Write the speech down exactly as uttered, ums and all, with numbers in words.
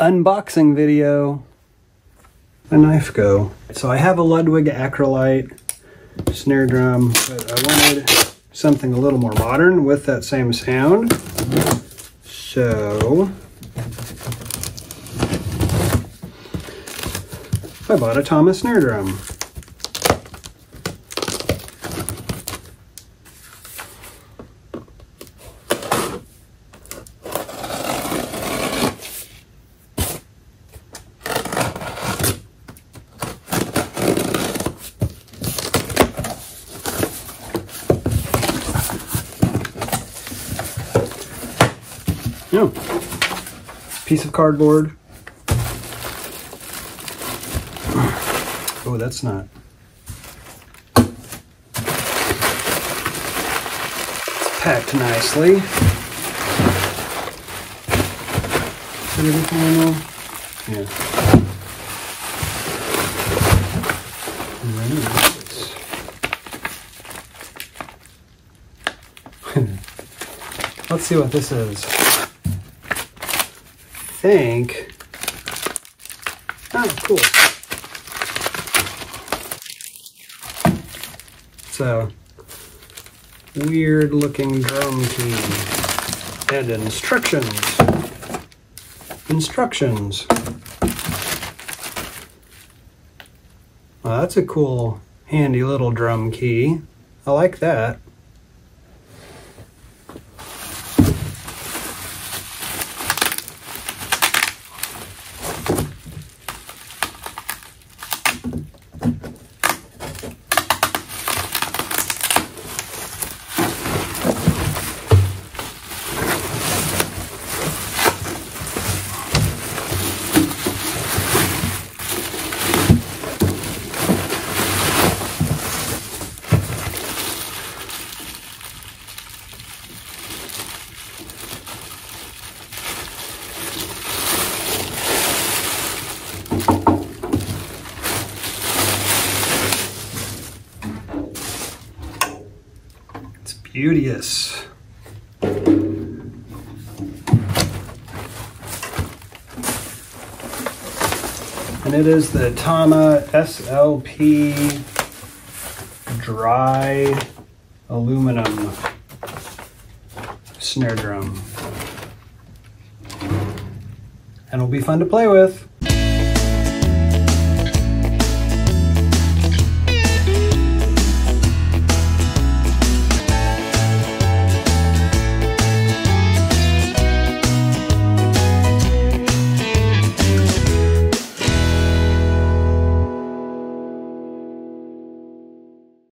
unboxing video. A knife go. So I have a Ludwig Acrolite snare drum, but I wanted something a little more modern with that same sound. So I bought a Tama snare drum. No. Piece of cardboard. Oh, that's not. It's packed nicely. Is that everything I know? Yeah. Let's see what this is. I think. Oh, cool. It's a weird looking drum key and instructions. Instructions. Well, that's a cool, handy little drum key. I like that. Beauteous. And it is the Tama S L P dry aluminum snare drum. And it'll be fun to play with.